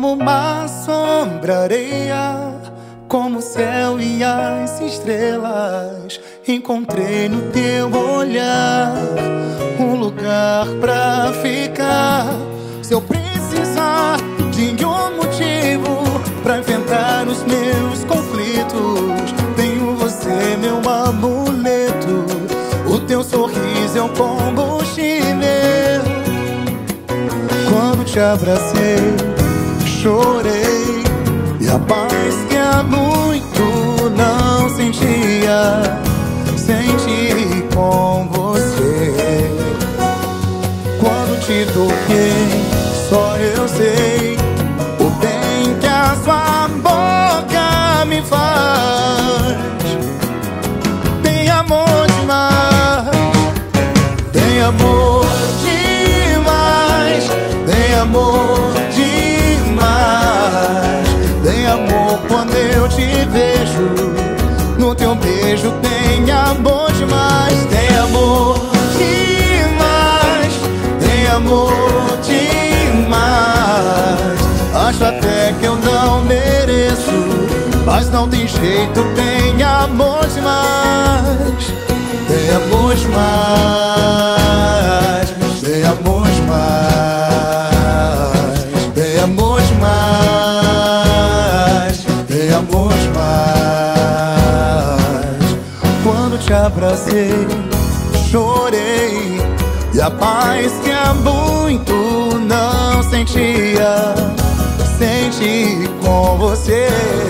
como uma sombra, areia, como o céu e as estrelas. Encontrei no teu olhar um lugar pra ficar. Se eu precisar de um motivo pra enfrentar os meus conflitos, tenho você, meu amuleto. O teu sorriso é um combustível. Quando te abracei, chorei, e a paz que há muito não sentia, senti com você. Quando te toquei, só eu sei o bem que a sua boca me faz. Tem amor demais, tem amor demais, tem amor demais. Tem amor quando eu te vejo, no teu beijo tem amor demais. Tem amor demais, tem amor demais. Acho até que eu não mereço, mas não tem jeito, tem amor demais. Tem amor demais, tem amor demais, tem amor demais, tem amor demais. Quando te abracei, chorei, e a paz que há muito não sentia, senti com você.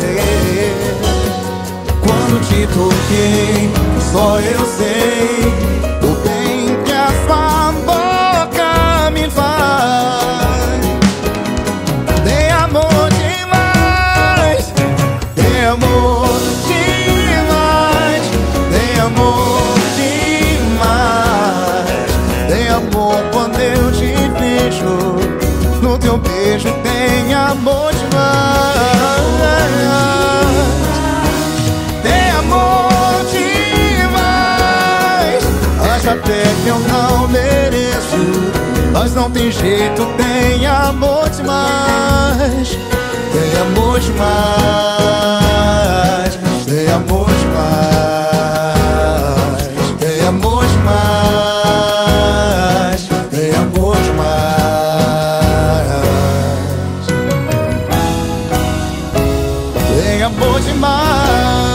Quando te toquei, só eu sei o bem que a sua boca me faz. Tem amor demais, tem amor demais, tem amor demais. Tem amor quando eu te vejo, no teu beijo tem amor demais. Tem amor demais, acho até que eu não mereço, mas não tem jeito, tem amor demais. Tem amor demais, tem amor demais, tem amor demais, tem amor demais, tem amor demais.